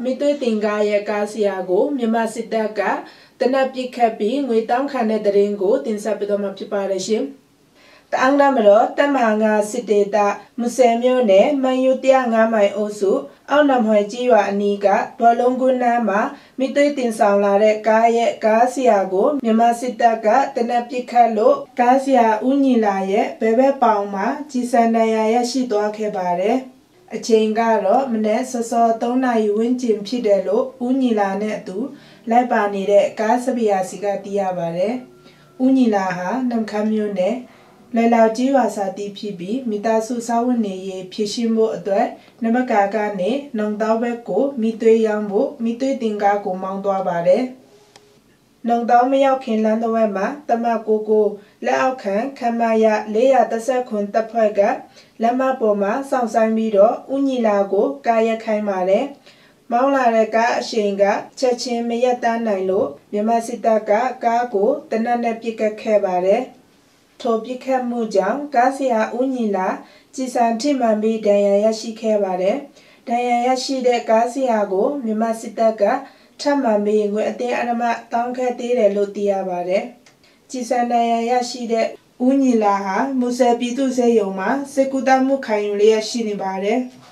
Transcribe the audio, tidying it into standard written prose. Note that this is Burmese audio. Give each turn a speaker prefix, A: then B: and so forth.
A: မိသွေးတင်ကားရဲ့ကားဆရာကိုမြန်မာစစ်တပ်ကတနက်ပစ်ခတ်ပြီးငွေတောင်းခံတဲ့တဲ့ရင်ကိုတင်ဆက်ပေးတော့မှာဖြစ်ပါတယ်ရှင်။တအန်းနာမတော်တမဟာငါစစ်တေတာမူဆယ်မြို့နယ်မန်ယူ105မိုင်အုပ်စုအောက်နမ်ဟွယ်ကြီးရွာအနီးကဒေါ်လုံးကွန်းနားမှာမိသွေးတင်ဆောင်လာတဲ့ကားရဲ့ကားဆရာကိုမြန်မာစစ်တပ်ကတနက်ပစ်ခတ်လို့ကားဆရာဦးညီလာရဲ့ဘဲဘဲပေါင်မှာကြီးစံဒဏ်ရာရရှိသွားခဲ့ပါတယ်။အချိန်ကတော့မနေ့စောစော3နာရီဝန်းကျင်ဖြစ်တယ်လို့ဦးညီလာနဲ့အတူလိုက်ပါနေတဲ့ကားစပီယာစီကသိရပါတယ်။ဦးညီလာဟာနမ်ခမ်းမြို့နယ်လဲလောက်ကြီးရွာစာတီဖြစ်ပြီးမိသားစုစာဝန်နေရေးဖြစ်ရှိမှုအတွက်နမကာကနေနောင်တောဘက်ကိုမိသွေးရောင်းဖို့မိသွေးတင်ကားကိုမောင်းသွားပါတယ်။နောင်တောမရောက်ခင်လမ်းတစ်ဝက်မှာတမကိုလက်အောက်ခံခမရ430ခွန်တပ်ဖွဲ့ကလက်မပေါ်မှာစောင့်ဆိုင်ပြီးတော့ဦးညီလာကိုကာရက်ခိုင်းပါတယ်။မောင်းလာတဲ့ကားအရှိန်ကချက်ချင်းမရက်တန်းနိုင်လို့မြန်မာစစ်တပ်ကကားကိုတနက်နဲ့ပစ်ကတ်ခဲ့ပါတယ်။ထိုပစ်ခတ်မှုကြောင့်ကားဆရာဦးညီလာကြီးစံထိမှန်ပြီးဒဏ်ရာရရှိခဲ့ပါတယ်။ဒဏ်ရာရရှိတဲ့ကားဆရာကိုမြန်မာစစ်တပ်ကထပ်မံပြီးငွေအတင်းအဓမ္မတောင်းခဲ့သေးတယ်လို့သိရပါတယ်။ကြီးစံဒဏ်ရာရရှိတဲ့ဦးညီလာဟာမူဆယ်ပြည်သူ့ဆေးရုံမှာစေကူတမှုခံယူလျက်ရှိနေပါတယ်။